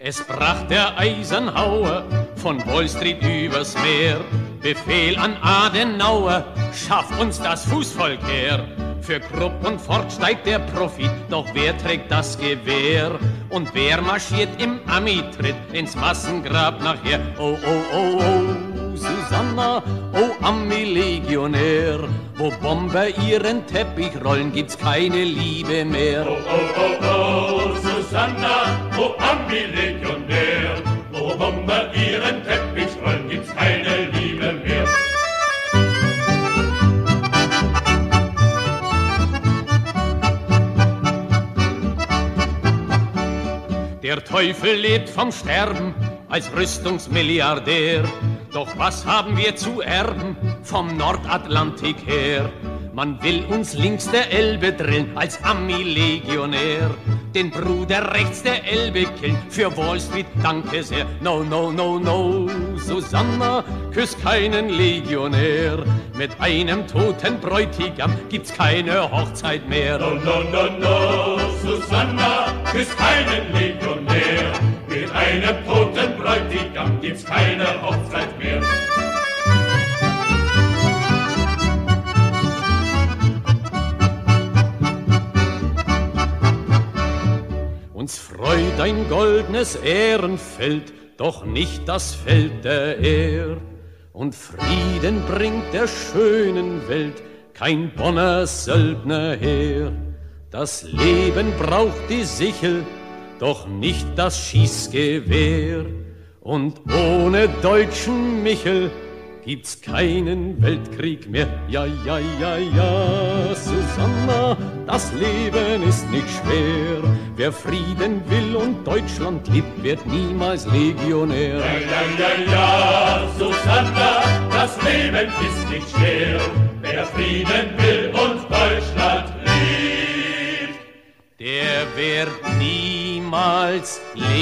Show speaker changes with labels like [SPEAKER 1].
[SPEAKER 1] Es brach der Eisenhower von Wall Street übers Meer. Befehl an Adenauer, schaff uns das Fußvolk her. Für Krupp und Ford steigt der Profit, doch wer trägt das Gewehr? Und wer marschiert im Ami-Tritt ins Massengrab nachher? Oh, oh, oh, oh, Susanna, oh Ami-Legionär. Wo Bomber ihren Teppich rollen, gibt's keine Liebe mehr.
[SPEAKER 2] Oh, oh, oh, oh, Susanna, oh Ami-Legionär. Wo Bomber ihren Teppich rollen, gibt's keine Liebe mehr.
[SPEAKER 1] Der Teufel lebt vom Sterben als Rüstungsmilliardär. Doch was haben wir zu erben vom Nordatlantik her? Man will uns links der Elbe drillen als Ami-Legionär. Den Bruder rechts der Elbe killen, für Wall Street danke sehr. No, no, no, no, Susanna, küss keinen Legionär. Mit einem toten Bräutigam gibt's keine Hochzeit mehr.
[SPEAKER 2] No, no, no, no, Susanna, küss keinen Legionär. Mit einem toten Bräutigam gibt's keine Hochzeit mehr.
[SPEAKER 1] Uns freut ein goldenes Ehrenfeld, doch nicht das Feld der Ehr. Und Frieden bringt der schönen Welt kein Bonner Söldnerheer. Das Leben braucht die Sichel, doch nicht das Schießgewehr. Und ohne deutschen Michel gibt's keinen Weltkrieg mehr. Ja, ja, ja, ja, Susanna, das Leben ist nicht schwer. Wer Frieden will und Deutschland liebt, wird niemals Legionär.
[SPEAKER 2] Ja, ja, ja, ja, Susanna, das Leben ist nicht schwer. Wer Frieden will und Deutschland liebt,
[SPEAKER 1] der wird niemals Legionär.